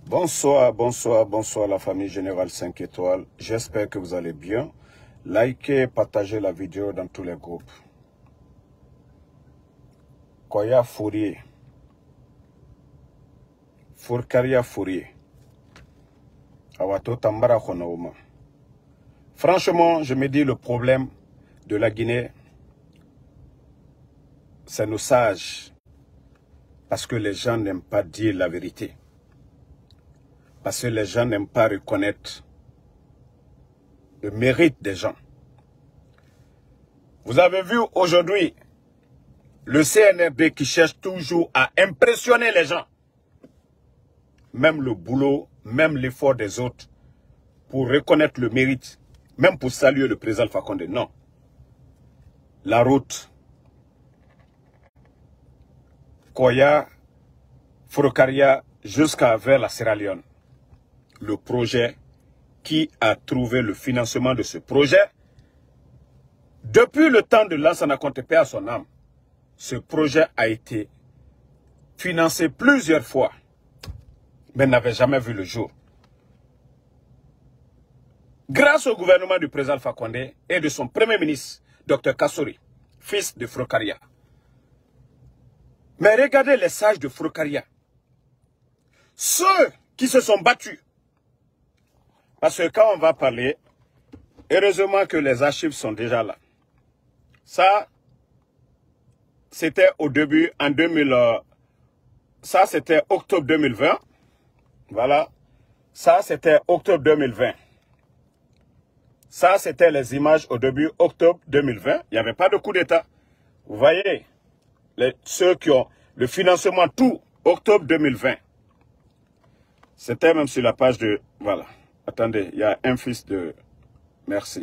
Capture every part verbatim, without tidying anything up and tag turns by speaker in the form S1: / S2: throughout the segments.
S1: Bonsoir, bonsoir, bonsoir la famille Générale cinq étoiles. J'espère que vous allez bien. Likez, partagez la vidéo dans tous les groupes. Koya Fourier. Fourkaria Fourier. Awato Tambara Khonaouma. Franchement, je me dis le problème de la Guinée, c'est nos sages. Parce que les gens n'aiment pas dire la vérité. Parce que les gens n'aiment pas reconnaître le mérite des gens. Vous avez vu aujourd'hui le C N R D qui cherche toujours à impressionner les gens. Même le boulot, même l'effort des autres pour reconnaître le mérite, même pour saluer le président Alpha Condé. Non. La route Koya, Forokaria jusqu'à vers la Sierra Leone. Le projet, qui a trouvé le financement de ce projet? Depuis le temps de Lansana Conté à son âme, ce projet a été financé plusieurs fois, mais n'avait jamais vu le jour. Grâce au gouvernement du président Alpha Condé et de son premier ministre, docteur Kassori, fils de Forokaria. Mais regardez les sages de Forokaria. Ceux qui se sont battus. Parce que quand on va parler, heureusement que les archives sont déjà là. Ça, c'était au début, en deux mille, ça c'était octobre deux mille vingt. Voilà. Ça, c'était octobre deux mille vingt. Ça, c'était les images au début octobre deux mille vingt. Il n'y avait pas de coup d'État. Vous voyez, les, ceux qui ont le financement, tout, octobre deux mille vingt. C'était même sur la page de... Voilà. Attendez, il y a un fils de... Merci.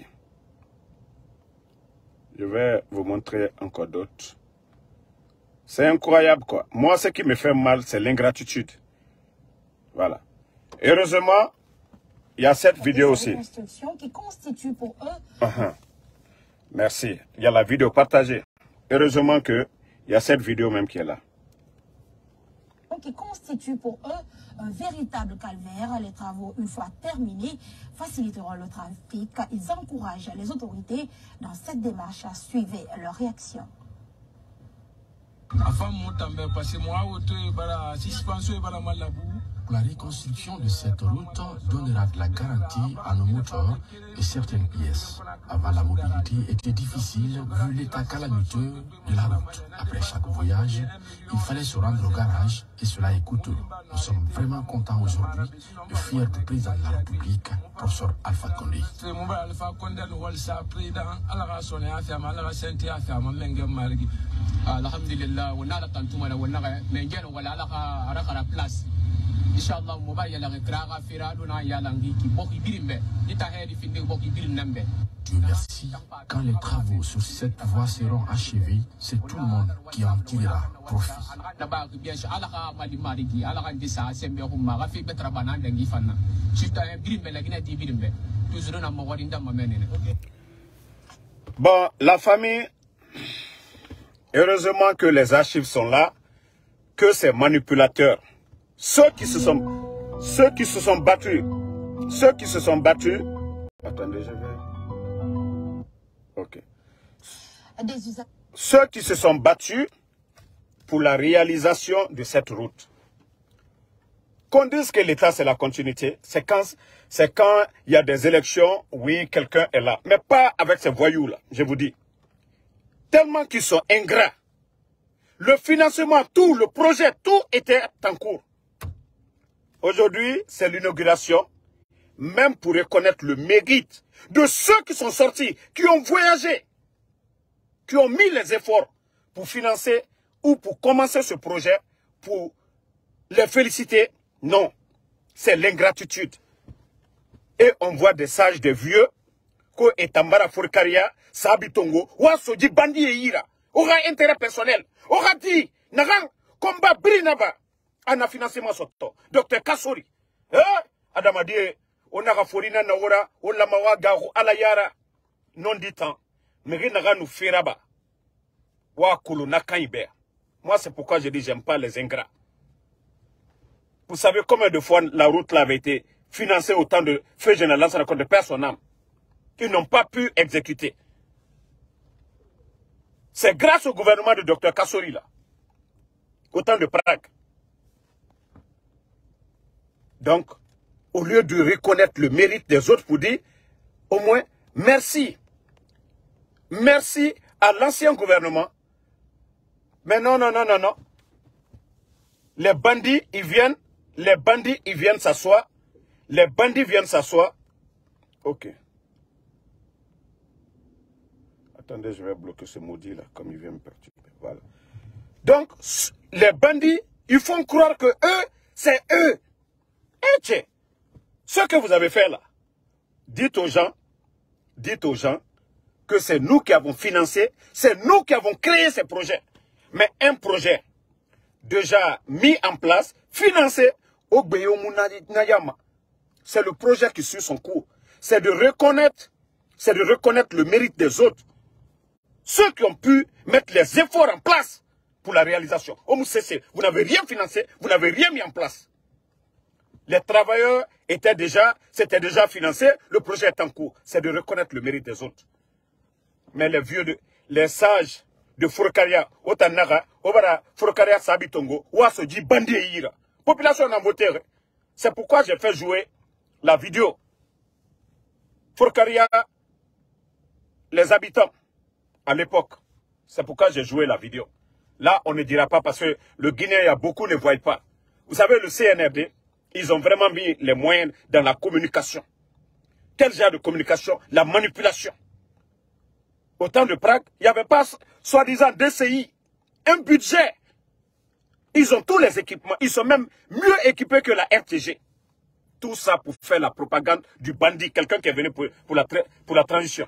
S1: Je vais vous montrer encore d'autres. C'est incroyable, quoi. Moi, ce qui me fait mal, c'est l'ingratitude. Voilà. Heureusement, il y a cette vidéo aussi.
S2: Qui constitue pour eux...
S1: Uh-huh. Merci. Il y a la vidéo partagée. Heureusement qu'il y a cette vidéo même qui est là.
S2: Qui constitue pour eux un véritable calvaire. Les travaux, une fois terminés, faciliteront le trafic. Ils encouragent les autorités dans cette démarche à suivre leur réaction.
S3: La reconstruction de cette route donnera de la garantie à nos moteurs et certaines pièces. Avant, la mobilité était difficile vu l'état calamiteux de la route. Après chaque voyage, il fallait se rendre au garage et cela est coûteux. Nous sommes vraiment contents aujourd'hui et fiers du président de la République, professeur Alpha Condé. Dieu merci, quand les travaux sur cette voie seront achevés, c'est tout le monde qui en tirera profit.
S1: Bon, la famille, heureusement que les archives sont là, que ces manipulateurs, ceux qui se sont, ceux qui se sont battus, ceux qui se sont battus, attendez, je vais, ok, ceux qui se sont battus pour la réalisation de cette route. Qu'on dise que l'État c'est la continuité, c'est quand, c'est quand il y a des élections, oui, quelqu'un est là, mais pas avec ces voyous-là, je vous dis. Tellement qu'ils sont ingrats. Le financement, tout, le projet, tout était en cours. Aujourd'hui, c'est l'inauguration, même pour reconnaître le mérite de ceux qui sont sortis, qui ont voyagé, qui ont mis les efforts pour financer ou pour commencer ce projet, pour les féliciter. Non, c'est l'ingratitude. Et on voit des sages, des vieux, ko etambara Forokaria, Sabitongo, wa soji bandi e ira, aura intérêt personnel, aura dit, nagan, combat brinaba, ana financement soto, docteur Kassori, eh, Adama dit, on a forina na ora, on la mawa garu ala yara, non dit temps, mais naga nous feraba, wa kulu na kaibe. Moi c'est pourquoi je dis j'aime pas les ingrats. Vous savez combien de fois la route là avait été financée au temps de Feu Général Lansana Conté de personnes qui n'ont pas pu exécuter. C'est grâce au gouvernement de docteur Kassori là, au temps de Prague. Donc, au lieu de reconnaître le mérite des autres pour dire, au moins, merci. Merci à l'ancien gouvernement. Mais non, non, non, non, non. Les bandits, ils viennent, les bandits, ils viennent s'asseoir. Les bandits viennent s'asseoir. Ok. Attendez, je vais bloquer ce maudit là, comme il vient me perturber. Voilà. Donc, les bandits, ils font croire que eux, c'est eux. Et tiens, ce que vous avez fait là, dites aux gens, dites aux gens que c'est nous qui avons financé, c'est nous qui avons créé ces projets. Mais un projet déjà mis en place, financé, au Nayama, c'est le projet qui suit son cours. C'est de reconnaître, c'est de reconnaître le mérite des autres. Ceux qui ont pu mettre les efforts en place pour la réalisation. Au M C C, vous n'avez rien financé, vous n'avez rien mis en place. Les travailleurs étaient déjà, c'était déjà financé, le projet est en cours. C'est de reconnaître le mérite des autres. Mais les vieux, de, les sages de Furkaria, Otanaga, Obara, Furkaria Sabitongo, Ouasoji, Bandieira, population en voté. C'est pourquoi j'ai fait jouer la vidéo. Furkaria, les habitants, à l'époque. C'est pourquoi j'ai joué la vidéo. Là, on ne dira pas parce que le Guinéen, beaucoup ne voient pas. Vous savez, le C N R D, ils ont vraiment mis les moyens dans la communication. Quel genre de communication? La manipulation. Au temps de Prague, il n'y avait pas, soi-disant, D C I, un budget. Ils ont tous les équipements. Ils sont même mieux équipés que la R T G. Tout ça pour faire la propagande du bandit, quelqu'un qui est venu pour, pour, la, pour la transition.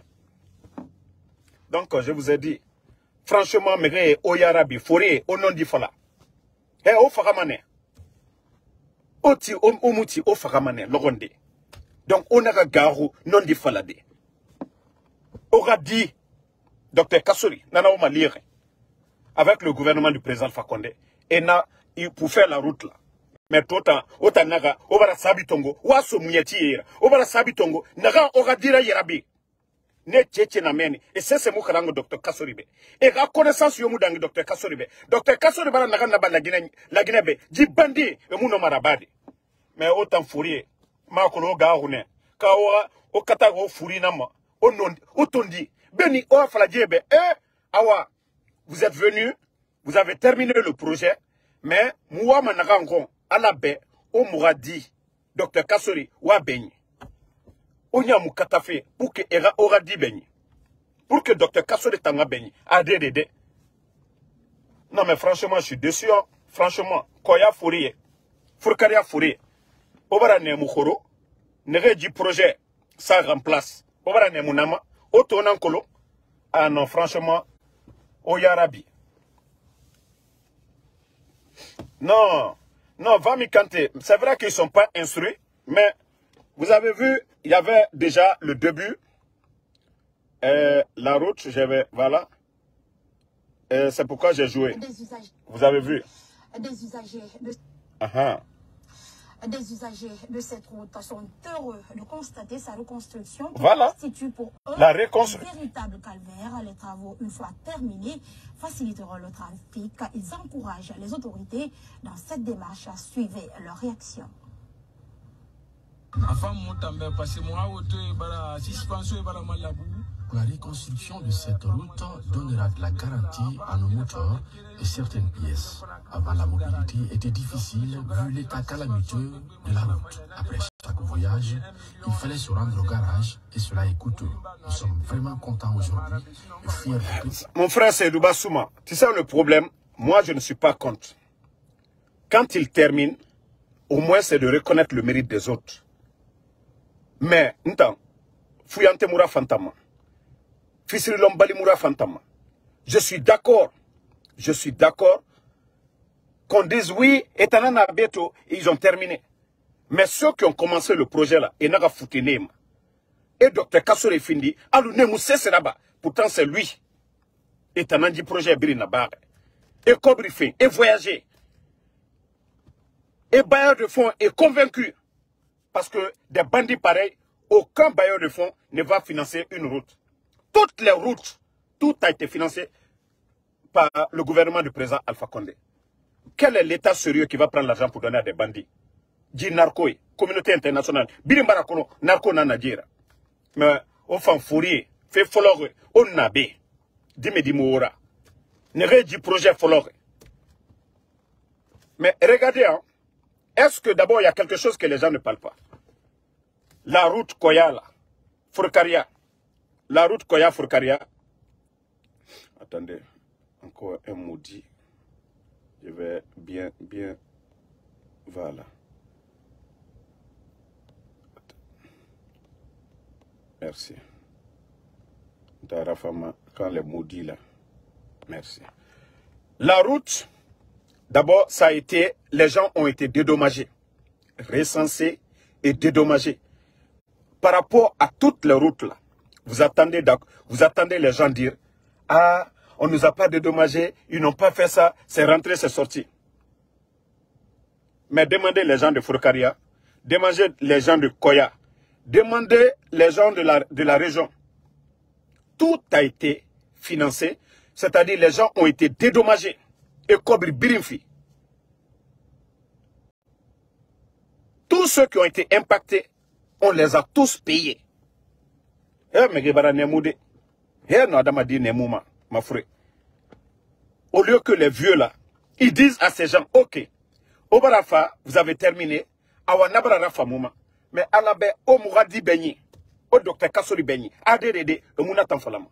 S1: Donc, je vous ai dit, franchement, Méré, Oyarabi, Foré, Onondi Fala. Et au Faramane. Oti, Omuti, au Faramane, Loronde. Donc, on a Garou, non di Falade. Aura dit, docteur Kassori, Nana Oma lire, avec le gouvernement du président Fakonde, et na, pour faire la route là. Mais tout le autant naga, Obara Sabitongo, Waso Mouyati, Obara Sabitongo, Naga aura dit Yerabi. Ne tchétché na meni. Et c'est ce mot que le docteur Kassoribe. Et la connaissance yomu dans le docteur Kassoribe. Docteur Kassoribe n'a pas la Guinée, la Guinée, dit bandi, et mouno marabadi. Mais autant fourrier, ma kolo gaoune, kawa, au katago fourri nama, au non, au tondi, beni, au afladjebe, eh, awa, vous êtes venus, vous avez terminé le projet, mais, moua managangon, à la baie, au mouradi, docteur Kassori, wa beni. Onya mukatafe pour que era aura dit beni. Pour que docteur Kassori tanga beni. Adédédé. Non mais franchement, je suis déçu. Hein. Franchement, Koya Fourier. Furkaria Fourier. Obara ne mukoro. Nere du projet. Ça remplace. Obara ne munama. Otonan kolo. Ah non, franchement. Oyarabi. Non. Non, Vami Kanté. C'est vrai qu'ils ne sont pas instruits. Mais vous avez vu, il y avait déjà le début, euh, la route, j'avais, voilà, euh, c'est pourquoi j'ai joué.
S2: Des usagers,
S1: vous avez vu.
S2: Des usagers, de,
S1: uh-huh.
S2: des usagers de cette route sont heureux de constater sa reconstruction qui
S1: voilà.
S2: constitue pour eux
S1: la reconstru...
S2: un véritable calvaire. Les travaux, une fois terminés, faciliteront le trafic. Ils encouragent les autorités dans cette démarche à suivre leur réaction.
S3: La reconstruction de cette route donnera de la garantie à nos moteurs et certaines pièces. Avant, la mobilité était difficile vu l'état calamiteux de la route. Après chaque voyage, il fallait se rendre au garage et cela est coûteux. Nous sommes vraiment contents aujourd'hui et fiers de tout.
S1: Mon frère Seydou Bassouma, tu sais le problème, moi je ne suis pas contre. Quand il termine, au moins c'est de reconnaître le mérite des autres. Mais, n'tang, Fuyante Moura Fantama, Fisri Lombali Moura Fantama, je suis d'accord, je suis d'accord qu'on dise oui, et Tanana Beto, ils ont terminé. Mais ceux qui ont commencé le projet là, et n'a foutu Nema, et docteur Kassori Findi, alou Nemou c'est là-bas, pourtant c'est lui, et Tanandi projet Birina Bare, et Kobrifin, et voyager. Et bailleur de fonds est convaincu. Parce que des bandits pareils, aucun bailleur de fonds ne va financer une route. Toutes les routes, tout a été financé par le gouvernement du président Alpha Condé. Quel est l'État sérieux qui va prendre l'argent pour donner à des bandits? Dit narco, communauté internationale. Birimbarakono, narco nanadira. Mais, au fan fourrier, fait follower, on nabe. Dime di moura. Ne dit projet follower. Mais regardez, hein, est-ce que d'abord il y a quelque chose que les gens ne parlent pas? La route Koya, Fourkaria. La route Koya, Fourkaria. Attendez, encore un maudit. Je vais bien, bien. Voilà. Merci. Darafama, quand les maudits là. Merci. La route, d'abord, ça a été, les gens ont été dédommagés, recensés et dédommagés. Par rapport à toutes les routes là, vous attendez, vous attendez les gens dire, ah, on ne nous a pas dédommagés, ils n'ont pas fait ça, c'est rentré, c'est sorti. Mais demandez les gens de Fourkaria, demandez les gens de Koya, demandez les gens de la, de la région. Tout a été financé, c'est-à-dire les gens ont été dédommagés. Et Kobri Birimfi. Tous ceux qui ont été impactés, on les a tous payés. Au lieu que les vieux là, ils disent à ces gens, ok, Obarafa, vous avez terminé, Awa Nabara Rafa Mouma, mais Alabe, O Mouradi Benyi, O docteur Kassori Benyi, Adede, O Mounatan Falama.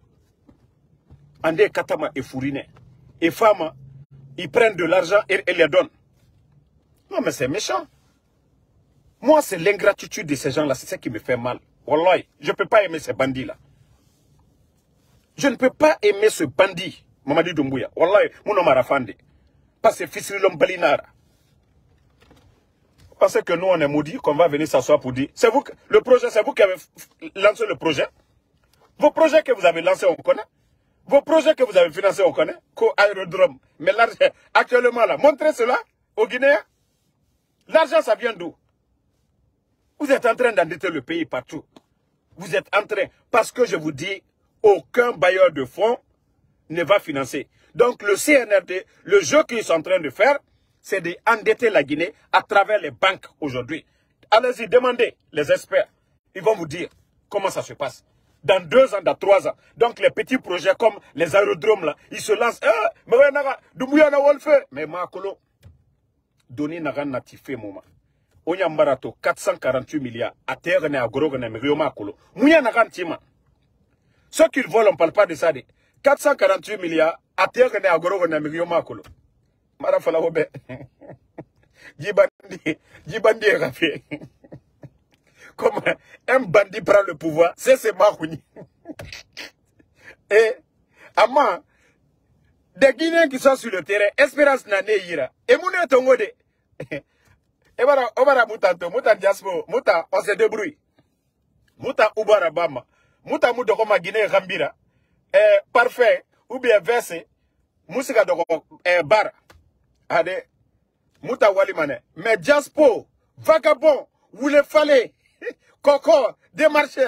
S1: Ande Katama et Fourine. Et femmes, ils prennent de l'argent et, et les donnent. Non, mais c'est méchant. Moi, c'est l'ingratitude de ces gens-là, c'est ça qui me fait mal. Wallahi, je ne peux pas aimer ces bandits-là. Je ne peux pas aimer ce bandit, Mamadi Doumbouya. Wallahi, mon nom Arafande. Parce que fils de l'homme Balinara. Parce que nous, on est maudits, qu'on va venir s'asseoir pour dire, c'est vous, le projet, c'est vous qui avez lancé le projet. Vos projets que vous avez lancés, on connaît. Vos projets que vous avez financés, on connaît. Co-aérodrome. Mais l'argent, actuellement là, montrez cela aux Guinéens. L'argent, ça vient d'où? Vous êtes en train d'endetter le pays partout. Vous êtes en train, parce que je vous dis, aucun bailleur de fonds ne va financer. Donc le C N R D, le jeu qu'ils sont en train de faire, c'est d'endetter la Guinée à travers les banques aujourd'hui. Allez-y, demandez les experts. Ils vont vous dire comment ça se passe. Dans deux ans, dans trois ans. Donc les petits projets comme les aérodromes là, ils se lancent. Mais Makolo, Doni Nagan Natifé Mouma. Onyambarato quatre cent quarante-huit milliards. À terre, à Gorogane, mais Makolo. Mouya Nagan Tima. Ceux qui volent, on ne parle pas de ça. quatre cent quarante-huit milliards. À terre, à Gorogane, mais Makolo. Marafala Obe. Djibandi. Djibandi est rafé. Comme un bandit prend le pouvoir, c'est ce Mahouni. Et, Ama, des Guinéens qui sont sur le terrain, Espérance Nane Ira, et Moune Tongode, et voilà, Obara Moutanto, Moutan Diaspo, Mouta, on se débrouille. Mouta Ubara Bama, Mouta Moudokoma Guinée Rambira, et parfait, ou bien versé, Moussika Doko, et Bar, Ade, Mouta Walimane, mais Diaspo, vagabond, vous le fallait. Coco, démarché.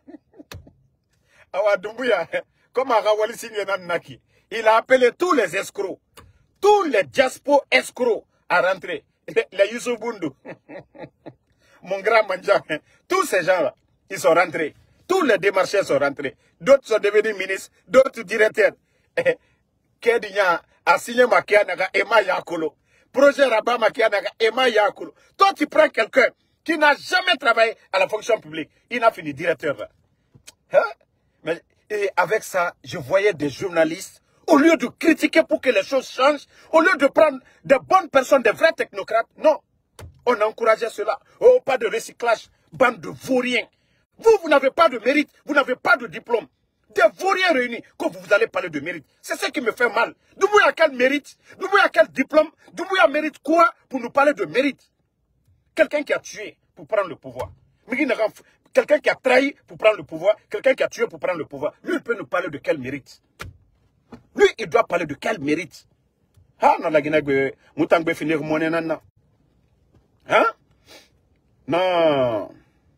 S1: Awa Doumbouya, comme Arawali Naki, il a appelé tous les escrocs, tous les diaspos escrocs à rentrer. Les Youssouf Bundu, mon grand manja, tous ces gens-là, ils sont rentrés. Tous les démarchés sont rentrés. D'autres sont devenus ministres, d'autres directeurs. Kédinya a signé Makianaga Emma Yakolo. Projet Rabat Makianaga Emma Yakolo. Toi, tu prends quelqu'un qui n'a jamais travaillé à la fonction publique. Il a fini directeur là. Hein? Mais et avec ça, je voyais des journalistes, au lieu de critiquer pour que les choses changent, au lieu de prendre de bonnes personnes, des vrais technocrates, non. On encourageait cela. Oh, pas de recyclage, bande de vauriens. Vous, vous n'avez pas de mérite, vous n'avez pas de diplôme. Des vauriens réunis, quand vous, vous allez parler de mérite. C'est ça qui me fait mal. Doumbouya a quel mérite? Doumbouya a quel diplôme? Doumbouya mérite quoi pour nous parler de mérite? Quelqu'un qui a tué pour prendre le pouvoir. Quelqu'un qui a trahi pour prendre le pouvoir. Quelqu'un qui a tué pour prendre le pouvoir. Lui, il peut nous parler de quel mérite? Lui, il doit parler de quel mérite? Ah, non, la Guinée, Moutangbe finir mon nana. Non.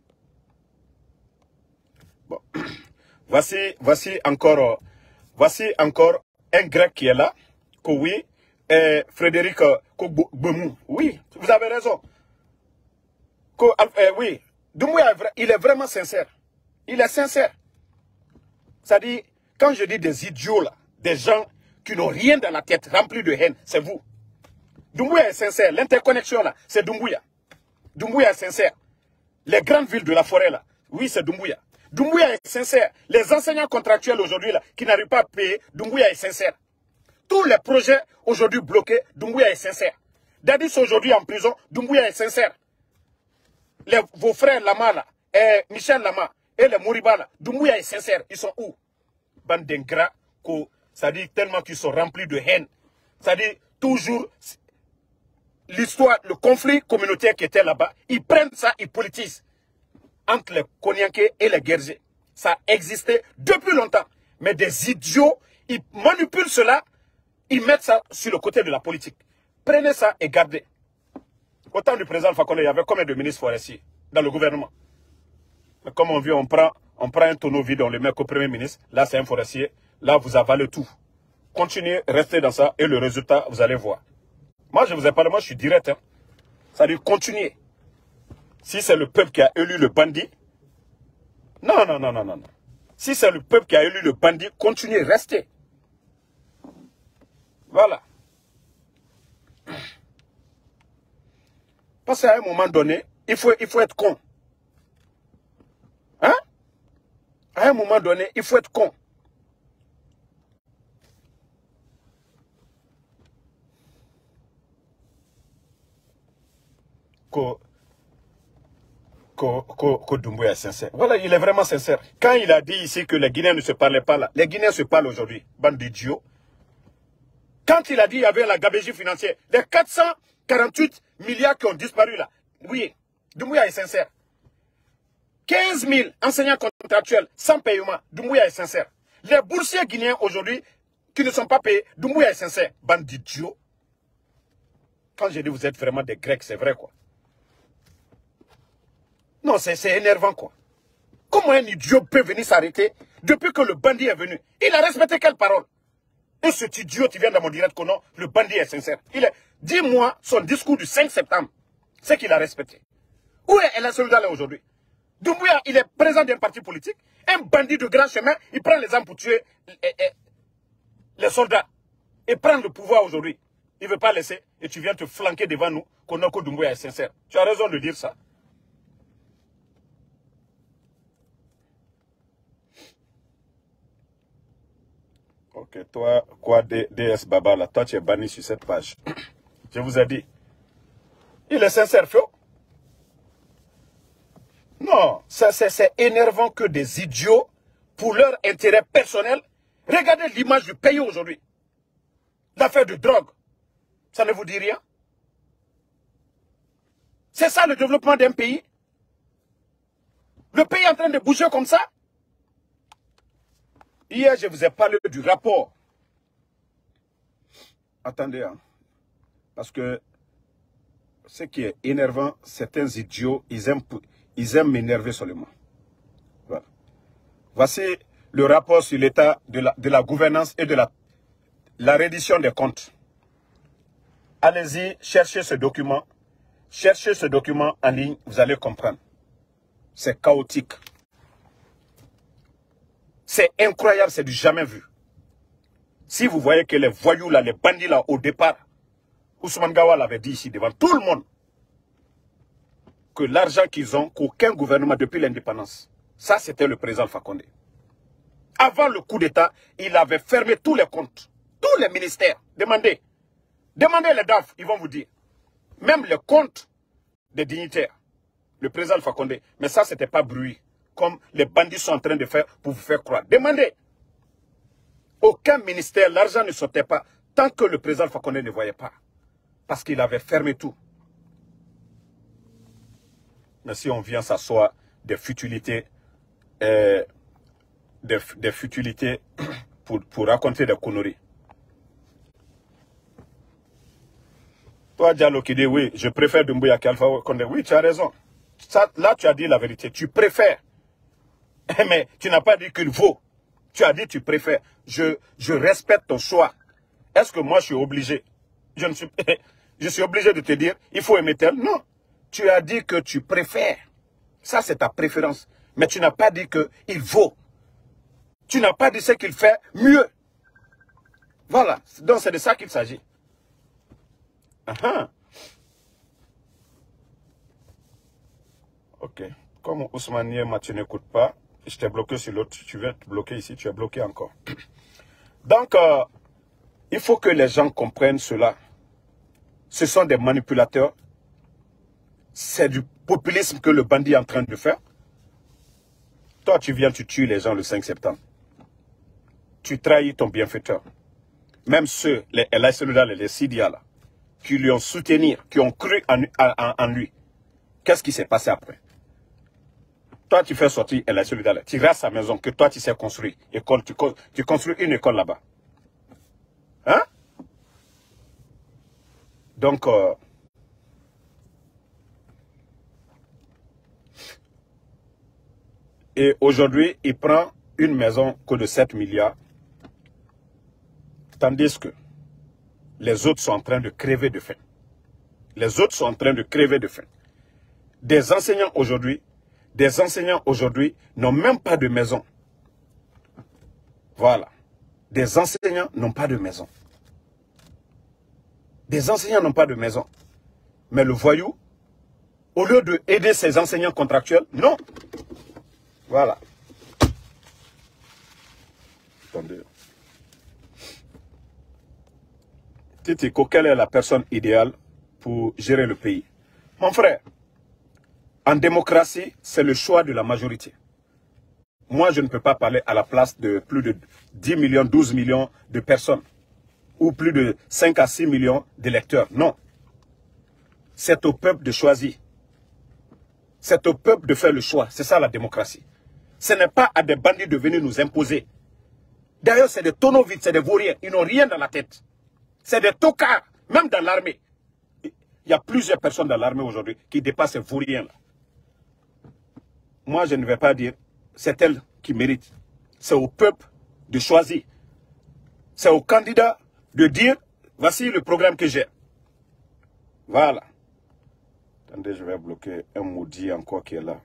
S1: Bon. Voici, voici encore, voici encore un grec qui est là, que oui, et Frédéric Gbemou. Oui, vous avez raison. Que, euh, oui, Doumbouya, il est vraiment sincère. Il est sincère. C'est-à-dire, quand je dis des idiots là, des gens qui n'ont rien dans la tête, remplis de haine, c'est vous. Doumbouya est sincère. L'interconnexion là, c'est Doumbouya. Doumbouya est sincère. Les grandes villes de la forêt là, oui, c'est Doumbouya. Doumbouya est sincère. Les enseignants contractuels aujourd'hui là, qui n'arrivent pas à payer, Doumbouya est sincère. Tous les projets aujourd'hui bloqués, Doumbouya est sincère. Dadis aujourd'hui en prison, Doumbouya est sincère. Les, vos frères Lama là, et Michel Lama, et les Moriba là, Doumbouya est sincère. Ils sont où? Bande d'ingrats, c'est-à-dire tellement qu'ils sont remplis de haine. C'est-à-dire toujours l'histoire, le conflit communautaire qui était là-bas, ils prennent ça, ils politisent. Entre les Konyankés et les Guerriers. Ça existait depuis longtemps. Mais des idiots, ils manipulent cela, ils mettent ça sur le côté de la politique. Prenez ça et gardez. Au temps du président Fakonde, il y avait combien de ministres forestiers dans le gouvernement? Mais comme on vit, on prend, on prend un tonneau vide, on le met au premier ministre. Là, c'est un forestier. Là, vous avalez tout. Continuez, restez dans ça et le résultat, vous allez voir. Moi, je vous ai parlé, moi, je suis direct. Hein. Ça veut dire continuer. Si c'est le peuple qui a élu le bandit, non, non, non, non, non. non. Si c'est le peuple qui a élu le bandit, continuez, restez. Voilà. Parce qu'à un moment donné, il faut, il faut être con. Hein? À un moment donné, il faut être con. Que, que, que, que Doumbouya est sincère. Voilà, il est vraiment sincère. Quand il a dit ici que les Guinéens ne se parlaient pas là, les Guinéens se parlent aujourd'hui, bande d'idiots. Quand il a dit qu'il y avait la gabegie financière, les quatre cent quarante-huit milliards qui ont disparu là, oui, Doumbouya est sincère. quinze mille enseignants contractuels sans paiement, Doumbouya est sincère. Les boursiers guinéens aujourd'hui qui ne sont pas payés, Doumbouya est sincère. Bande d'idiots. Quand je dis vous êtes vraiment des Grecs, c'est vrai quoi. Non, c'est énervant quoi. Comment un idiot peut venir s'arrêter depuis que le bandit est venu? Il a respecté quelle parole? Et cet idiot qui vient dans mon direct que non, le bandit est sincère. Il est, dis-moi son discours du cinq septembre, c'est qu'il a respecté. Où est la soldat là aujourd'hui? Doumbouya, il est président d'un parti politique, un bandit de grand chemin, il prend les armes pour tuer les, les, les soldats et prendre le pouvoir aujourd'hui. Il ne veut pas laisser et tu viens te flanquer devant nous qu'on a que Doumbouya est sincère. Tu as raison de dire ça. Ok, toi, quoi, D S Baba, là, toi, tu es banni sur cette page. Je vous ai dit. Il est sincère, Fio. Non, c'est énervant que des idiots, pour leur intérêt personnel, regardez l'image du pays aujourd'hui. L'affaire de drogue, ça ne vous dit rien? C'est ça le développement d'un pays? Le pays est en train de bouger comme ça? Hier, je vous ai parlé du rapport. Attendez, hein. Parce que ce qui est énervant, certains idiots, ils aiment, ils aiment m'énerver seulement. Voilà. Voici le rapport sur l'état de la, de la gouvernance et de la, la reddition des comptes. Allez-y, cherchez ce document. Cherchez ce document en ligne, vous allez comprendre. C'est chaotique. C'est incroyable, c'est du jamais vu. Si vous voyez que les voyous là, les bandits là, au départ, Ousmane Gawal avait dit ici devant tout le monde que l'argent qu'ils ont, qu'aucun gouvernement depuis l'indépendance, ça c'était le président Fakonde. Avant le coup d'État, il avait fermé tous les comptes, tous les ministères. Demandez, demandez les D A F, ils vont vous dire. Même les comptes des dignitaires, le président Fakonde. Mais ça, c'était pas bruit, comme les bandits sont en train de faire pour vous faire croire. Demandez. Aucun ministère, l'argent ne sortait pas tant que le président Fakonde ne voyait pas. Parce qu'il avait fermé tout. Mais si on vient s'asseoir des futilités, euh, des, des futilités pour, pour raconter des conneries. Toi, Diallo, qui dit oui, je préfère Doumbouya qu'Alpha Condé. Oui, tu as raison. Ça, là, tu as dit la vérité. Tu préfères. Mais tu n'as pas dit qu'il vaut. Tu as dit tu préfères. Je, je respecte ton choix. Est-ce que moi, je suis obligé? Je, ne suis, je suis obligé de te dire, il faut aimer tel. Non. Tu as dit que tu préfères. Ça, c'est ta préférence. Mais tu n'as pas dit qu'il vaut. Tu n'as pas dit ce qu'il fait mieux. Voilà. Donc, c'est de ça qu'il s'agit. Uh-huh. Ok. Comme Ousmane Niema, tu n'écoutes pas, je t'ai bloqué sur l'autre. Tu viens te bloquer ici, tu es bloqué encore. Donc, euh, il faut que les gens comprennent cela. Ce sont des manipulateurs. C'est du populisme que le bandit est en train de faire. Toi, tu viens, tu tues les gens le cinq septembre. Tu trahis ton bienfaiteur. Même ceux, les L A Solidal et les Sidia, là, qui lui ont soutenu, qui ont cru en, en, en lui. Qu'est-ce qui s'est passé après? Toi, tu fais sortir L A Solidal. Tu restes à sa maison que toi, tu sais construire. École, tu, tu construis une école là-bas. Hein? Donc, euh, et aujourd'hui, il prend une maison que de sept milliards. Tandis que les autres sont en train de crever de faim. Les autres sont en train de crever de faim. Des enseignants aujourd'hui, des enseignants aujourd'hui n'ont même pas de maison. Voilà. Des enseignants n'ont pas de maison. Des enseignants n'ont pas de maison. Mais le voyou, au lieu de aider ses enseignants contractuels, non. Voilà. Attendez. Titiko, quelle est la personne idéale pour gérer le pays? Mon frère, en démocratie, c'est le choix de la majorité. Moi, je ne peux pas parler à la place de plus de dix millions, douze millions de personnes. Ou plus de cinq à six millions d'électeurs. Non. C'est au peuple de choisir. C'est au peuple de faire le choix. C'est ça la démocratie. Ce n'est pas à des bandits de venir nous imposer. D'ailleurs, c'est des tonneaux vides, c'est des vauriens. Ils n'ont rien dans la tête. C'est des tocards, même dans l'armée. Il y a plusieurs personnes dans l'armée aujourd'hui qui dépassent ces vauriens-là. Moi, je ne vais pas dire, c'est elle qui mérite. C'est au peuple de choisir. C'est au candidat de dire, voici le programme que j'ai. Voilà. Attendez, je vais bloquer un maudit encore qui est là.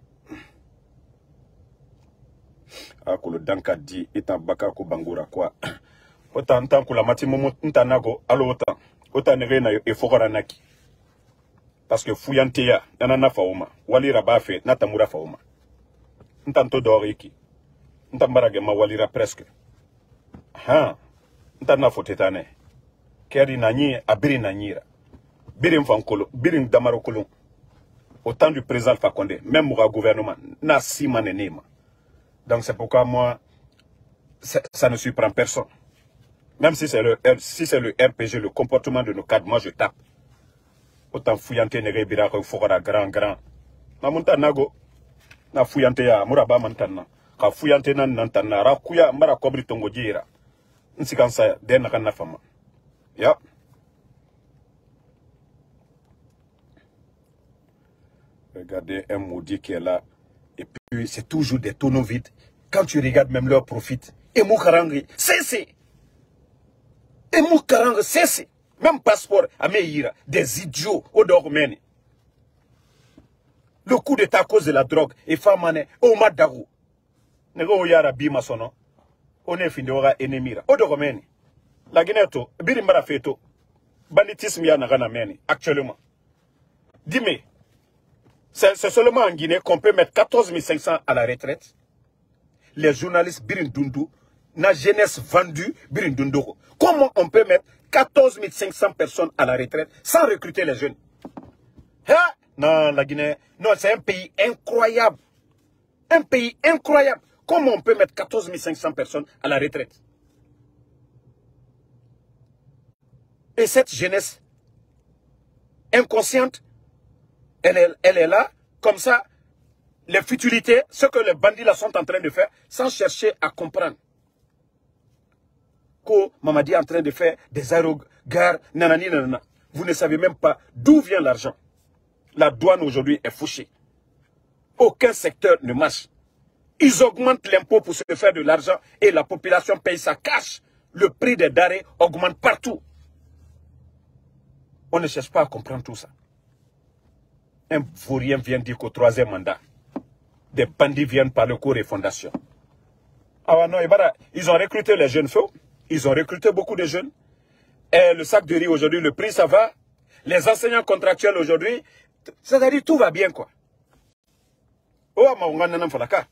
S1: Ah, que le danka dit, etan baka ko bangura quoi. Autant tant que la mati momo ntanago, alors autant. Autant ne na e fogora naki. Parce que fouyanteya, nanana faoma. Wali rabafe, natamura faoma. Ntanto doriki. Ntambarage ma walira presque. Ha. Ntana fotetane. Keri nanyi, abiri nanyira. Birim fankolo, birim damarokolo. Au temps du président Fakonde, même au gouvernement, n'a si manenema. Donc c'est pourquoi moi, ça ne surprend personne. Même si c'est le, si le R P G, le comportement de nos cadres, moi je tape. Autant fouillante nere bira ko fokora grand grand. Na munta nago na fouillante ya muraba mantana. Ka fouillante nan nantana ra kuya mara kobri tongo jira. Nsikansa de na kana fama. Ya. Regardez un maudit qui est là. Et puis c'est toujours des tonneaux vides. Quand tu regardes même leur profit. Et Moukarangri, cessez. Et Moukarangri, cessez. Même passeport à Meïra, des idiots au Dormeni. Le coup d'état à cause de la drogue, et Famane, au Madago. Nego Yara Bima sono, on est fini ora enemira. Au Dormeni. La Guinéto, Birimbara Feto, banditisme Yanagana Meni, actuellement. Dis-moi, c'est seulement en Guinée qu'on peut mettre quatorze mille cinq cents à la retraite. Les journalistes Birindundu, la jeunesse vendue Birindundu. Comment on peut mettre quatorze mille cinq cents personnes à la retraite sans recruter les jeunes? Hein? Non, la Guinée, non, c'est un pays incroyable. Un pays incroyable. Comment on peut mettre quatorze mille cinq cents personnes à la retraite? Et cette jeunesse inconsciente, elle est, elle est là, comme ça, les futilités, ce que les bandits là sont en train de faire, sans chercher à comprendre. Que Mamadi est en train de faire des aérogares, nanani, nanana. Vous ne savez même pas d'où vient l'argent. La douane aujourd'hui est fauchée. Aucun secteur ne marche. Ils augmentent l'impôt pour se faire de l'argent et la population paye ça cash. Le prix des denrées augmente partout. On ne cherche pas à comprendre tout ça. Un vaurien vient dire qu'au troisième mandat, des bandits viennent par le cours et fondation. Ah non, ils ont recruté les jeunes feux. Ils ont recruté beaucoup de jeunes. Et le sac de riz aujourd'hui, le prix ça va. Les enseignants contractuels aujourd'hui, c'est-à-dire tout va bien quoi. Oh, ma on a falaka.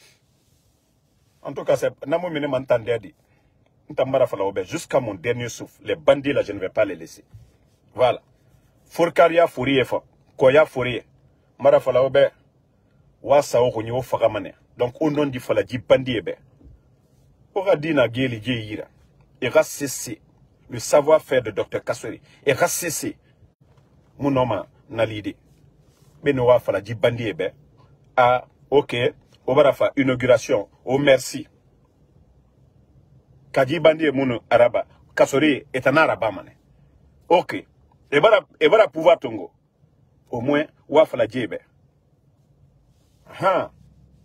S1: En tout cas, c'est Namo Mene m'entendait dit. Jusqu'à mon dernier souffle, les bandits là, je ne vais pas les laisser. Voilà. Fourkaria Fourier fa. Koya Fourier. Mara Falaobe. Wasa Oronyo Faramane. Donc, au nom du Faladi Bandi Ebe. Oradina Geli Gyeira. Et rassesser le savoir-faire de docteur Kassori. Et rassesser mon nom Nalide. Mais nous avons Faladi Bandi Ebe. Ah, ok. Obarafa, inauguration. Oh, merci. Kaji Bandi et mon Araba. Kassori est un Araba, mané. Ok. Et voilà pouvoir tongo. Au moins, waf la djebe. Ah.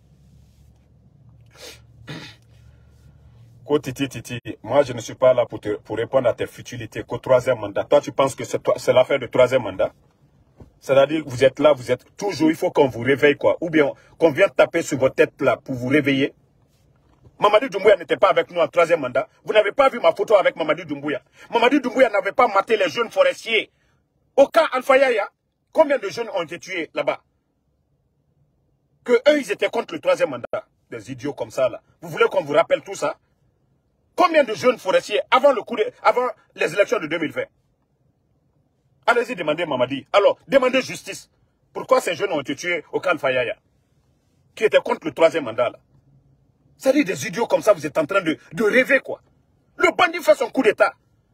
S1: Titi, titi, moi je ne suis pas là pour, te, pour répondre à tes futilités qu'au troisième mandat. Toi, tu penses que c'est l'affaire du troisième mandat? C'est-à-dire que vous êtes là, vous êtes toujours, il faut qu'on vous réveille quoi. Ou bien qu'on vienne taper sur votre tête là pour vous réveiller. Mamadi Doumbouya n'était pas avec nous en troisième mandat. Vous n'avez pas vu ma photo avec Mamadi Doumbouya. Mamadi Doumbouya n'avait pas maté les jeunes forestiers. Au cas Alpha Yaya, combien de jeunes ont été tués là-bas? Que eux, ils étaient contre le troisième mandat. Des idiots comme ça là. Vous voulez qu'on vous rappelle tout ça? Combien de jeunes forestiers avant, le coup de, avant les élections de deux mille vingt? Allez-y demandez Mamadi. Alors, demandez justice. Pourquoi ces jeunes ont été tués au camp Alpha Yaya, qui étaient contre le troisième mandat là? C'est-à-dire des idiots comme ça, vous êtes en train de, de rêver quoi. Le bandit fait son coup d'état.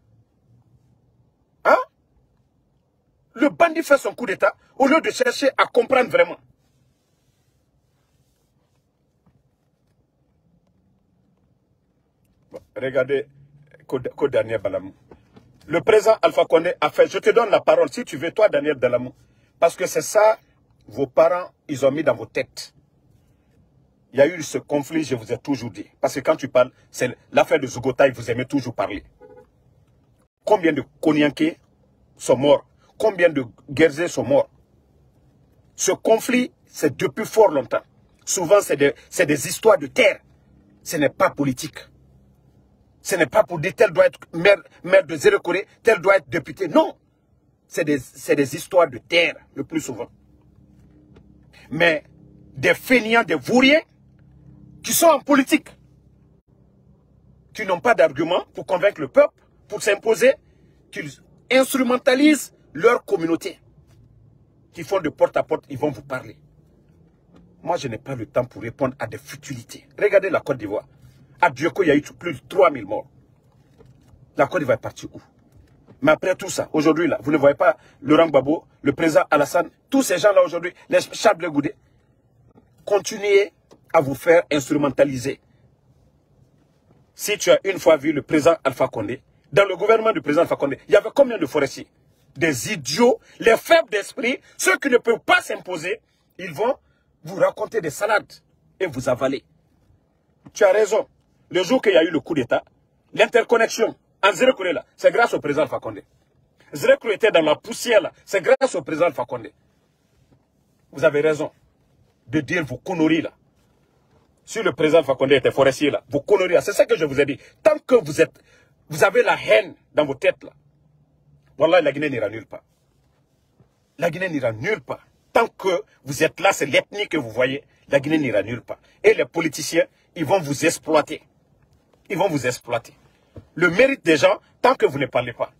S1: Hein? Le bandit fait son coup d'état au lieu de chercher à comprendre vraiment. Bon, regardez, que Daniel Balamou. Le président Alpha Condé a fait, je te donne la parole si tu veux, toi Daniel Balamou. Parce que c'est ça, vos parents, ils ont mis dans vos têtes. Il y a eu ce conflit, je vous ai toujours dit. Parce que quand tu parles, c'est l'affaire de Zougotaï, vous aimez toujours parler. Combien de Konyanké sont morts? Combien de Guerzé sont morts? Ce conflit, c'est depuis fort longtemps. Souvent, c'est des, des histoires de terre. Ce n'est pas politique. Ce n'est pas pour dire tel doit être maire, maire de Zéro-Corée, tel doit être député. Non. C'est des, des histoires de terre, le plus souvent. Mais des fainéants, des vauriens, qui sont en politique, qui n'ont pas d'argument pour convaincre le peuple, pour s'imposer, qu'ils instrumentalisent leur communauté, qui font de porte à porte, ils vont vous parler. Moi, je n'ai pas le temps pour répondre à des futilités. Regardez la Côte d'Ivoire. À Dioko, il y a eu plus de trois mille morts. La Côte d'Ivoire est partie où? Mais après tout ça, aujourd'hui, là, vous ne voyez pas Laurent Gbagbo, le président Alassane, tous ces gens-là aujourd'hui, les Charles Goudé, continuez à vous faire instrumentaliser. Si tu as une fois vu le président Alpha Condé, dans le gouvernement du président Alpha Condé, il y avait combien de forestiers? Des idiots, les faibles d'esprit, ceux qui ne peuvent pas s'imposer, ils vont vous raconter des salades et vous avaler. Tu as raison. Le jour qu'il y a eu le coup d'État, l'interconnexion en Zéro-Corée là, c'est grâce au président Alpha Condé. Zéro-Corée était dans la poussière là, c'est grâce au président Alpha Condé. Vous avez raison de dire vos conneries là. Si le président Alpha Condé était forestier là, vos conneries là, c'est ça que je vous ai dit. Tant que vous êtes, vous avez la haine dans vos têtes là, wallah, la Guinée n'ira nulle part. La Guinée n'ira nulle part. Tant que vous êtes là, c'est l'ethnie que vous voyez, la Guinée n'ira nulle part. Et les politiciens, ils vont vous exploiter. Ils vont vous exploiter. Le mérite des gens, tant que vous ne parlez pas.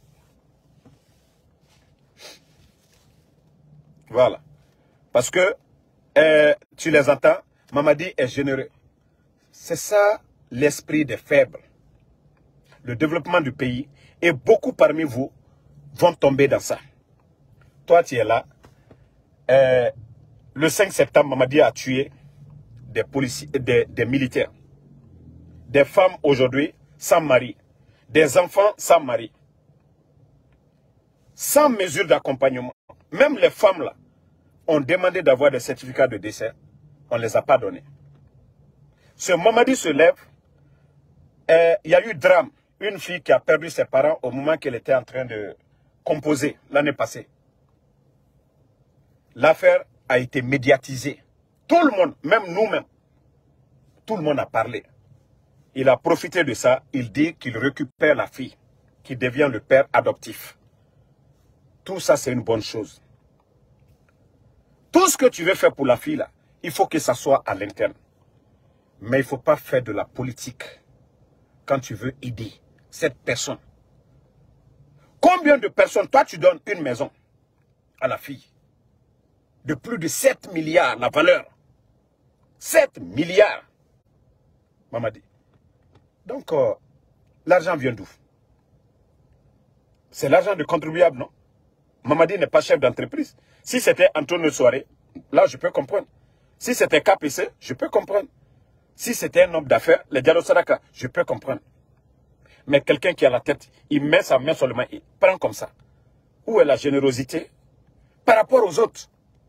S1: Voilà. Parce que euh, tu les entends, Mamadi est généreux. C'est ça l'esprit des faibles. Le développement du pays, et beaucoup parmi vous vont tomber dans ça. Toi, tu es là. Euh, le cinq septembre, Mamadi a tué des policiers, des, des militaires. Des femmes aujourd'hui sans mari. Des enfants sans mari. Sans mesure d'accompagnement. Même les femmes là, ont demandé d'avoir des certificats de décès. On ne les a pas donnés. Ce Mamadi se lève. Il y a eu drame. Une fille qui a perdu ses parents au moment qu'elle était en train de composer l'année passée. L'affaire a été médiatisée. Tout le monde, même nous-mêmes, tout le monde a parlé. Il a profité de ça. Il dit qu'il récupère la fille, qui devient le père adoptif. Tout ça, c'est une bonne chose. Tout ce que tu veux faire pour la fille, là, il faut que ça soit à l'interne. Mais il ne faut pas faire de la politique quand tu veux aider cette personne. Combien de personnes, toi, tu donnes une maison à la fille de plus de sept milliards, la valeur. sept milliards. Mamadi. Donc, euh, l'argent vient d'où? C'est l'argent de contribuable, non? Mamadi n'est pas chef d'entreprise. Si c'était Antonio Soirée, là, je peux comprendre. Si c'était K P C, je peux comprendre. Si c'était un homme d'affaires, les Diallo Sadaka, je peux comprendre. Mais quelqu'un qui a la tête, il met sa main sur le main, il prend comme ça. Où est la générosité par rapport aux autres?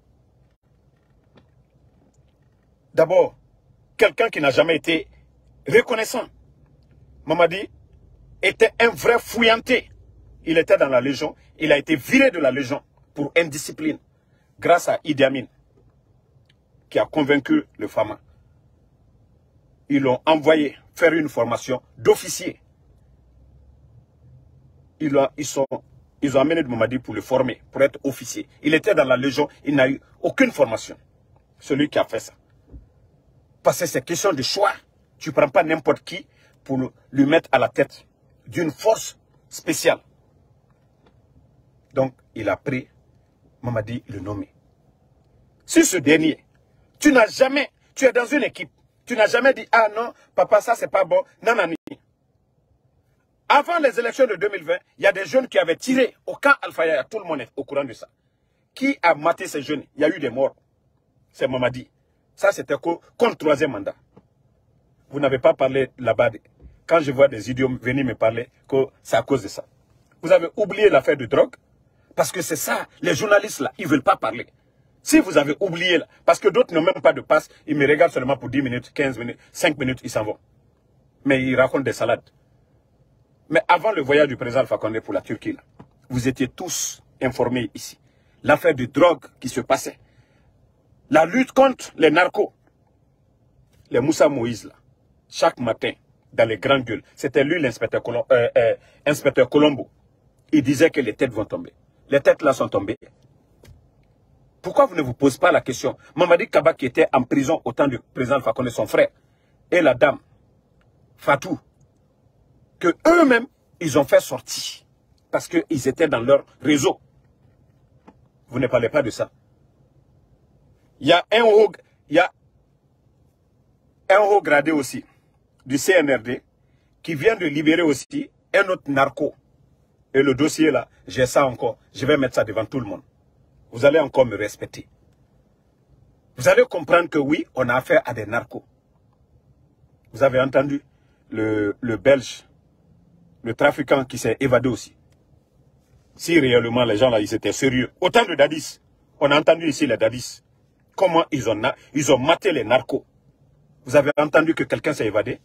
S1: D'abord, quelqu'un qui n'a jamais été reconnaissant. Mamadi était un vrai fouillanté. Il était dans la Légion. Il a été viré de la Légion pour indiscipline. Grâce à Idi Amin, qui a convaincu le Fama. Ils l'ont envoyé faire une formation d'officier. Ils ont, ils, sont, ils ont amené Mamadi pour le former, pour être officier. Il était dans la Légion, il n'a eu aucune formation. Celui qui a fait ça. Parce que c'est question de choix. Tu ne prends pas n'importe qui pour lui mettre à la tête d'une force spéciale. Donc, il a pris Mamadi le nommer. Si ce dernier, tu n'as jamais, tu es dans une équipe, tu n'as jamais dit, ah non, papa, ça c'est pas bon, nanani. Avant les élections de deux mille vingt, il y a des jeunes qui avaient tiré au camp Alpha Yaya, tout le monde est au courant de ça. Qui a maté ces jeunes? Il y a eu des morts. C'est Mamadi. Ça c'était contre le troisième mandat. Vous n'avez pas parlé là-bas. Quand je vois des idiots venir me parler, que c'est à cause de ça. Vous avez oublié l'affaire de drogue. Parce que c'est ça, les journalistes là, ils ne veulent pas parler. Si vous avez oublié là, parce que d'autres n'ont même pas de passe, ils me regardent seulement pour dix minutes, quinze minutes, cinq minutes, ils s'en vont. Mais ils racontent des salades. Mais avant le voyage du président Alpha Condé pour la Turquie, là, vous étiez tous informés ici. L'affaire de drogue qui se passait. La lutte contre les narcos. Les Moussa Moïse là, chaque matin, dans les grandes gueules, c'était lui l'inspecteur Colom euh, euh, inspecteur Colombo. Il disait que les têtes vont tomber. Les têtes là sont tombées. Pourquoi vous ne vous posez pas la question? Mamadi Kaba qui était en prison au temps du président Alpha Condé, son frère, et la dame, Fatou, que eux-mêmes, ils ont fait sortir. Parce qu'ils étaient dans leur réseau. Vous ne parlez pas de ça. Il y a un haut, il y a un haut gradé aussi, du C N R D, qui vient de libérer aussi un autre narco. Et le dossier là, j'ai ça encore. Je vais mettre ça devant tout le monde. Vous allez encore me respecter. Vous allez comprendre que oui, on a affaire à des narcos. Vous avez entendu le, le Belge, le trafiquant qui s'est évadé aussi. Si réellement les gens là, ils étaient sérieux. Autant de Dadis. On a entendu ici les Dadis. Comment ils ont, ils ont maté les narcos. Vous avez entendu que quelqu'un s'est évadé?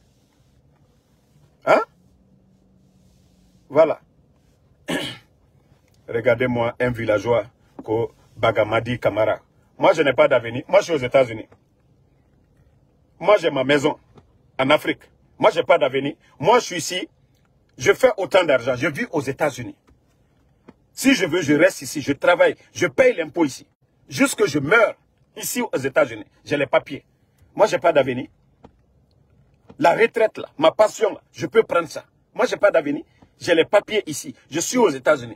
S1: Hein? Voilà. Regardez-moi un villageois, Ko Bagamadi Kamara. Moi, je n'ai pas d'avenir. Moi, je suis aux États-Unis. Moi, j'ai ma maison en Afrique. Moi, je n'ai pas d'avenir. Moi, je suis ici. Je fais autant d'argent. Je vis aux États-Unis. Si je veux, je reste ici. Je travaille. Je paye l'impôt ici. Jusque je meurs ici aux États-Unis. J'ai les papiers. Moi, je n'ai pas d'avenir. La retraite, là, ma passion, là, je peux prendre ça. Moi, je n'ai pas d'avenir. J'ai les papiers ici. Je suis aux États-Unis.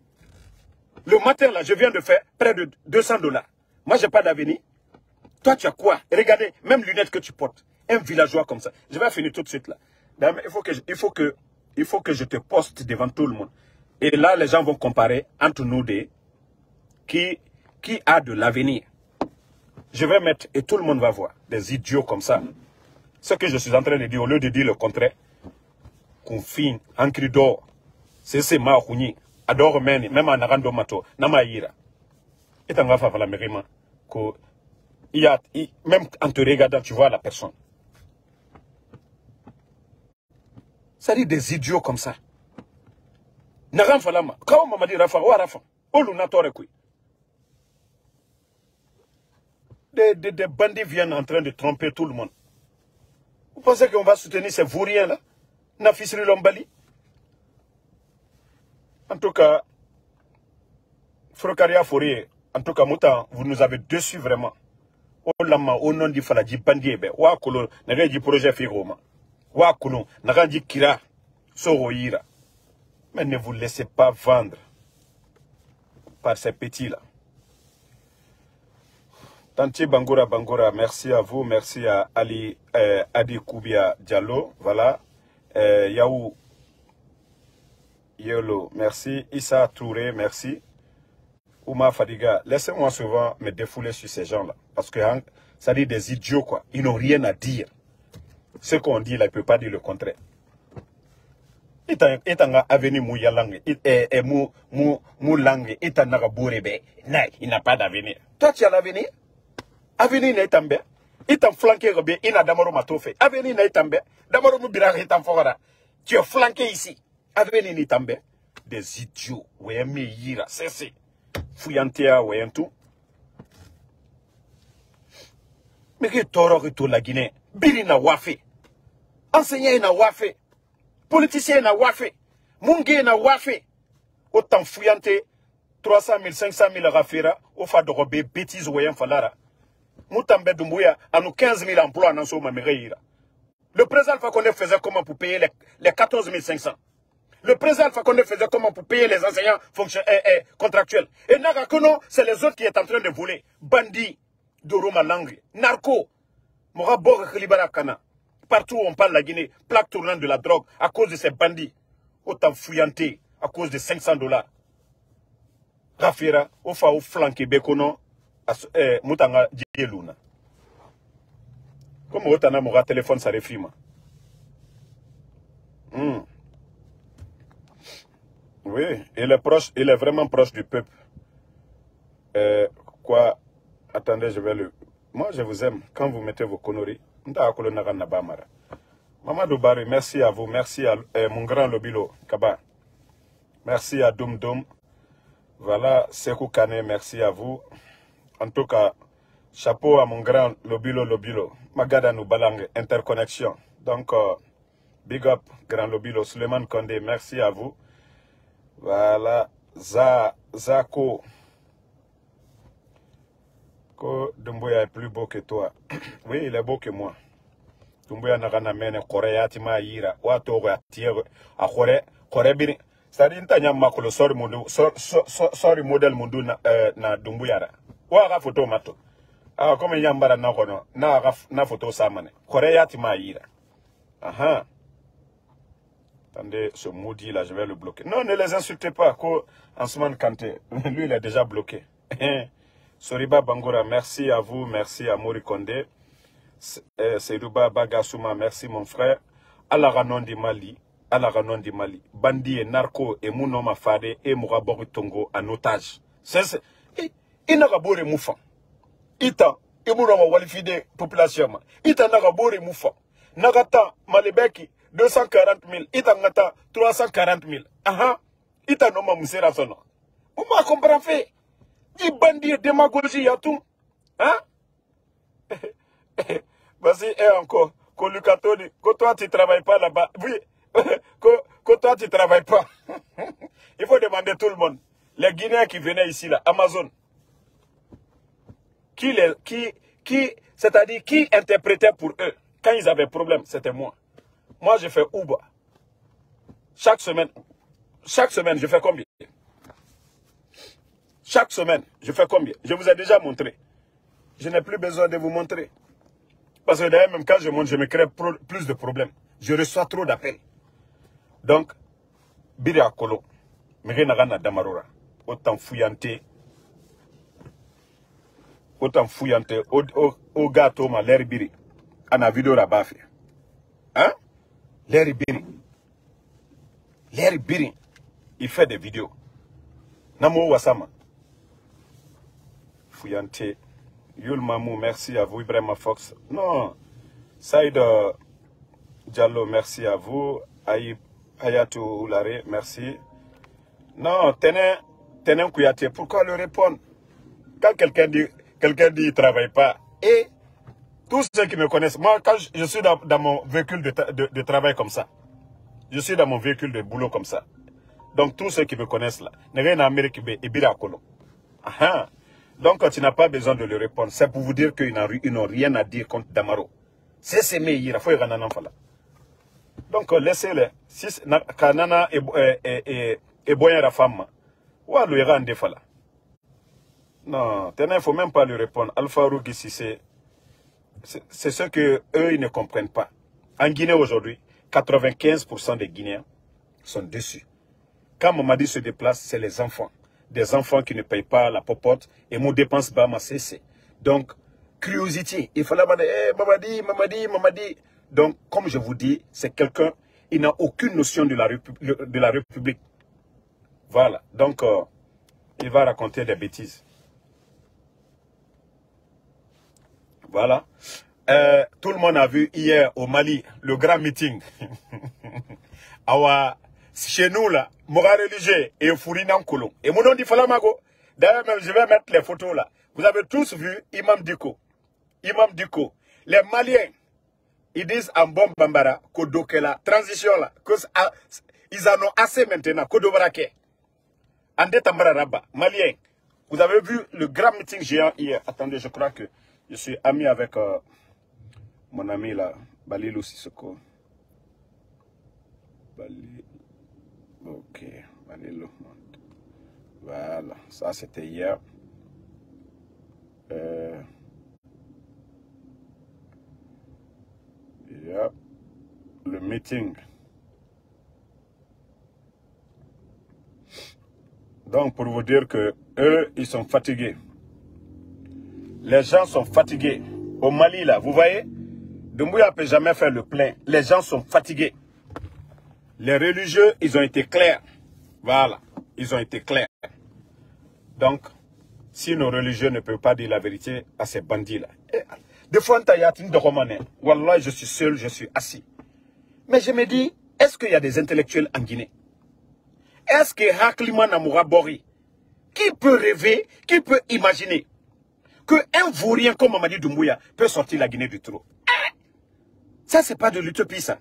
S1: Le matin, là, je viens de faire près de deux cents dollars. Moi, je n'ai pas d'avenir. Toi, tu as quoi? Regardez, même lunettes que tu portes. Un villageois comme ça. Je vais finir tout de suite, là. Il faut que, il faut que, il faut que je te poste devant tout le monde. Et là, les gens vont comparer entre nous deux qui, qui a de l'avenir. Je vais mettre, et tout le monde va voir, des idiots comme ça. Ce que je suis en train de dire, au lieu de dire le contraire, qu'on finit en cri d'or, c'est ce ma adore meni, même en arando mato, nama ira. Et en va faire la mérima. que il y a, il, même en te regardant, tu vois la personne. Ça dit des idiots comme ça. Naram falama. Quand on m'a dit Rafa, ou Rafa, ou Lunatore kui. Des, des, des bandits viennent en train de tromper tout le monde. Vous pensez qu'on va soutenir ces vauriens là? Nafisri Lombali. En tout cas, Frokaria Fourier, en tout cas, Moutan, vous nous avez déçus vraiment. Au lama, au nom du Faladi Bandiebe, Wakolo, n'a dit projet Firoma. Wakolo, n'a dit Kira, Soroira. Mais ne vous laissez pas vendre par ces petits-là. Tanti Bangura Bangura, merci à vous, merci à Ali euh, Adi Koubia Diallo, voilà. Euh, Yaou Yolo, merci. Issa Touré, merci. Ouma Fadiga, laissez-moi souvent me défouler sur ces gens-là. Parce que hein, ça dit des idiots, quoi. Ils n'ont rien à dire. Ce qu'on dit là, il ne peut pas dire le contraire. Il n'a avenir mou yalang, et mou mou mou langue, il n'a bourébé. Il n'a pas d'avenir. Toi, tu as l'avenir. Avenir n'est pas bien. Il t'a flanqué, il n'a d'amoro matofé. Avenir n'est pas bien. D'amoro moubira, il t'a fora. Tu es flanqué ici. Avenir n'est pas bien. Des idiots. Ouais, mais yira, c'est c'est. Fouyantea, ouais, tout. Mais que toro que tout la Guinée. Biri na wafé. Enseignant na wafé. Politicien na wafé. Mungé na wafé. Autant fouillante trois cent mille, cinq cent mille rafira. Au fa de robé bêtises ouais, falara. Moutambe Doumbouya a nous quinze mille emplois dans son maméreira. Le président Fakonde faisait comment pour payer les, les quatorze mille cinq cents. Le président Fakonde faisait comment pour payer les enseignants eh, eh, contractuels. Et Nagakono, c'est les autres qui est en train de voler. Bandits, Doroma Langri, narco, Morabor Khalibara Kana. Partout où on parle la Guinée, plaque tournante de la drogue à cause de ces bandits. Autant fouillantés à cause de cinq cents dollars. Rafira, au fa au flanqué Bekono, eh, Moutanga Djeluna. Comme Otana Mora téléphone, ça réfrime. Hmm. Oui, il est proche, il est vraiment proche du peuple. Euh, quoi? Attendez, je vais le... Moi, je vous aime. Quand vous mettez vos conneries, Maman Doubari, merci à vous. Merci à euh, mon grand Lobilo Kaba. Merci à Doum Doum. Voilà, Sekou Kane, merci à vous. En tout cas, chapeau à mon grand Lobilo Lobilo. Magada Noubalang, interconnexion. Donc, euh, big up, grand Lobilo. Suleiman Kondé, merci à vous. Voilà, Za, Zako. Ko Dumbuya est plus beau que toi. Oui, il est beau que moi. Dumbuya n'a rien à mener. Korea, Tima, Ira. Wato, Tier, à Kore, Kore Bini. C'est-à-dire, Ntanya Makolo, sorry, sorry, modèle Mundu na Dumbuya. Ouara photo mato. Ah, comme Yambara na kono, na na photo samane. Korea, Tima, Ira. Aha. Attendez, ce maudit là, je vais le bloquer. Non, ne les insultez pas. Ko Ansman Kanté, lui, il est déjà bloqué. Soriba Bangura, merci à vous, merci à Mori Kondé. Seydouba Bagassouma, merci mon frère. Alaranon di Mali, Alaranon di Mali. Bandi et narco et Mounoma Fade et Mourabori Tongo en otage. C'est il n'a pas beau moufan. Ita, il mourra walifide population. Ita n'a pas beau moufan. Nagata, Malebeki, deux cent quarante mille. Ita ngata, trois cent quarante mille. Aha. Ita noma moussera sono. Vous m'avez compris fait. Il bandit démagogie, y a tout. Hein? Vas-y, et encore. Que Lucato dit, que toi tu ne travailles pas là-bas. Oui, que, que toi tu ne travailles pas. Il faut demander tout le monde. Les Guinéens qui venaient ici, là, Amazon. Qui, les, qui, qui, c'est-à-dire, qui interprétait pour eux? Quand ils avaient problème, c'était moi. Moi, je fais Uber. Chaque semaine, chaque semaine, je fais combien? Chaque semaine, je fais combien? Je vous ai déjà montré. Je n'ai plus besoin de vous montrer. Parce que d'ailleurs, même quand je monte, je me crée plus de problèmes. Je reçois trop d'appels. Donc, Biri Akolo, Mérena Damarora, autant fouillanté, autant fouillanté, au gâteau, ma l'air Biri, à la vidéo là-bas. Hein? L'air Biri. L'air Biri, il fait des vidéos. Namo Wasama. Fouillanté, Yul Mamou, merci à vous. Ibrahima Fox. Non. Saïd euh, Diallo, merci à vous. Aïb, Ayatou Oulare, merci. Non, tenez, tenez Kouyaté, pourquoi le répondre? Quand quelqu'un dit, quelqu'un dit, il ne travaille pas. Et tous ceux qui me connaissent, moi, quand je, je suis dans, dans mon véhicule de, de, de travail comme ça, je suis dans mon véhicule de boulot comme ça. Donc, tous ceux qui me connaissent là, ne viennent en Amérique et bira kolo. Ah, donc, tu n'as pas besoin de le répondre. C'est pour vous dire qu'ils n'ont rien à dire contre Damaro. C'est ce mais il faut y aller en fala. Donc, laissez-les. Si Kanana et Boya la femme, ou à l'ouïra en défala. Non, il ne faut même pas lui répondre. Alpha Rougi, si c'est. C'est ce que eux ils ne comprennent pas. En Guinée aujourd'hui, quatre-vingt-quinze pour cent des Guinéens sont déçus. Quand Mamadi se déplace, c'est les enfants. Des enfants qui ne payent pas la popote et mon dépense bas m'a cessé. Donc, curiosité. Il fallait dire, hey, Mamadi, Mamadi, Mamadi. Donc, comme je vous dis, c'est quelqu'un, il n'a aucune notion de la, de la République. Voilà. Donc, euh, il va raconter des bêtises. Voilà. Euh, tout le monde a vu hier au Mali le grand meeting. Awa, chez nous là, Mora religieux et Fourinan Kolon. Et mon nom dit Falamago. D'ailleurs, même je vais mettre les photos là. Vous avez tous vu Imam Diko. Imam Diko. Les Maliens, ils disent en bon Bambara, Kodo que la transition là, ils en ont assez maintenant. Kodo Barake. Ande Tambara Rabba. Maliens. Vous avez vu le grand meeting géant hier. Attendez, je crois que je suis ami avec euh, mon ami là, Balilou Sissoko. Balilou. Ok, Balilou. Voilà, ça c'était hier. Euh... Yeah. Le meeting. Donc pour vous dire que eux, ils sont fatigués. Les gens sont fatigués. Au Mali, là, vous voyez, Doumbouya ne peut jamais faire le plein. Les gens sont fatigués. Les religieux, ils ont été clairs. Voilà, ils ont été clairs. Donc, si nos religieux ne peuvent pas dire la vérité à ces bandits-là. Des fois, Wallah, je suis seul, je suis assis. Mais je me dis, est-ce qu'il y a des intellectuels en Guinée? Est-ce que Haklima Namoura Bori, qui peut rêver, qui peut imaginer qu'un vaurien comme Mamadi Doumbouya peut sortir la Guinée du trou? Ça, c'est pas de l'utopie, ça.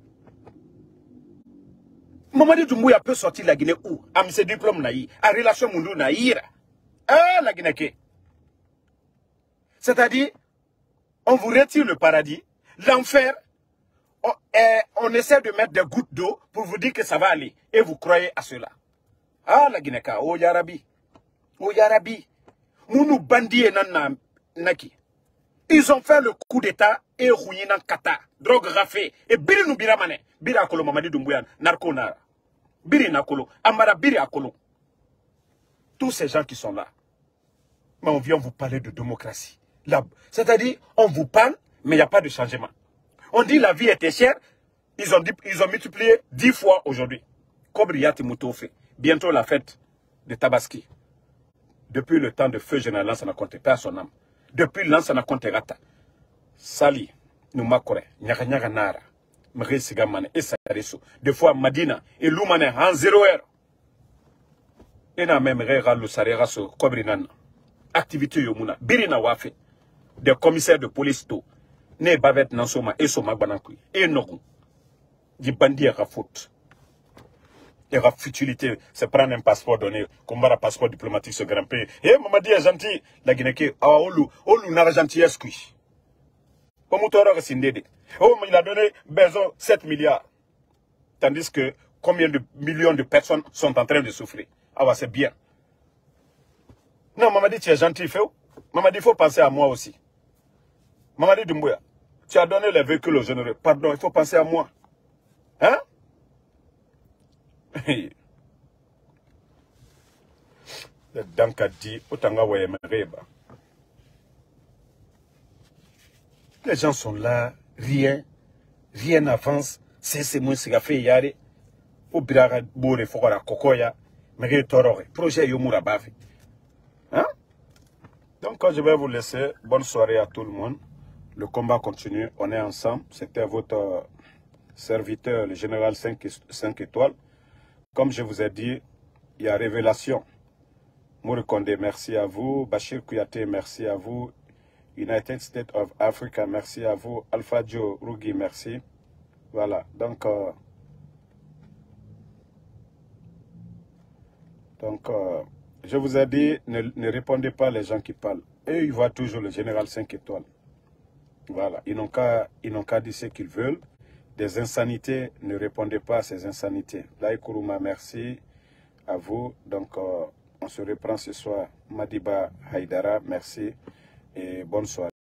S1: Mamadi Doumbouya peut sortir la Guinée où? À ses diplômes naïs, à relation mundu naïra. Ah, la Guinée. C'est-à-dire, on vous retire le paradis, l'enfer, on, eh, on essaie de mettre des gouttes d'eau pour vous dire que ça va aller. Et vous croyez à cela. Ah, la Guinée, oh Yarabi. Oh Yarabi. Mounou bandit et nan naki. Ils ont fait le coup d'état et rouillé dans Qatar. Drogue rafée. Et biri nou bira mané. Biri akolo Mamadi Doumbouya. Narko nara. Biri nakolo. Amara biri akolo. Tous ces gens qui sont là. Mais on vient vous parler de démocratie. C'est-à-dire, on vous parle, mais il n'y a pas de changement. On dit la vie était chère. Ils ont, dit, ils ont multiplié dix fois aujourd'hui. Kobriati Moutofe. Bientôt la fête de Tabaski. Depuis le temps de feu général Lansana Conté, père son âme. Depuis Lansana Conté Rata. Sali, nous makore, nyaga nyaga nara, mre sigamane, et sareso. Des fois Madina, et Loumane, en zéro heure. Et na même rera le sareraso, kobrinan. Activité yomuna, birina wafe. Des commissaires de police to. Ne bavet nansoma, et soma banakui. Et nogu. Di bandi à faute. Il y aura futilité, c'est prendre un passeport donné, combattre un passeport diplomatique ce grand pays. Eh, Mamadi est gentil. La Guinée, ah, Olu, Olu n'a gentil, est-ce que? Comme tu auras rescindé. Oh, mais il a donné besoin sept milliards. Tandis que combien de millions de personnes sont en train de souffrir? Ah, ouais, c'est bien. Non, Mamadi, tu es gentil, fais où? Mamadi, il faut penser à moi aussi. Mamadi Doumbouya, tu as donné les véhicules aux généraux. Pardon, il faut penser à moi. Hein? Le Dankadi, Otanga Wayemereba. Les gens sont là, rien, rien n'avance. C'est ce moins ce qu'a fait Yare. Au Birara Boure, Fokora, Kokoya, Mere Torore, projet Yomura Bafi. Hein? Donc, je vais vous laisser. Bonne soirée à tout le monde. Le combat continue. On est ensemble. C'était votre serviteur, le général cinq étoiles. Comme je vous ai dit, il y a révélation. Mouri Kondé, merci à vous. Bachir Kouyaté, merci à vous. United States of Africa, merci à vous. Alpha Joe Rougui, merci. Voilà. Donc, euh, donc euh, je vous ai dit, ne, ne répondez pas les gens qui parlent. Eux, ils voient toujours le général cinq étoiles. Voilà. Ils n'ont qu'à qu'à dire ce qu'ils veulent. Des insanités, ne répondez pas à ces insanités. Laï Kourouma, merci à vous. Donc, euh, on se reprend ce soir. Madiba Haïdara, merci et bonne soirée.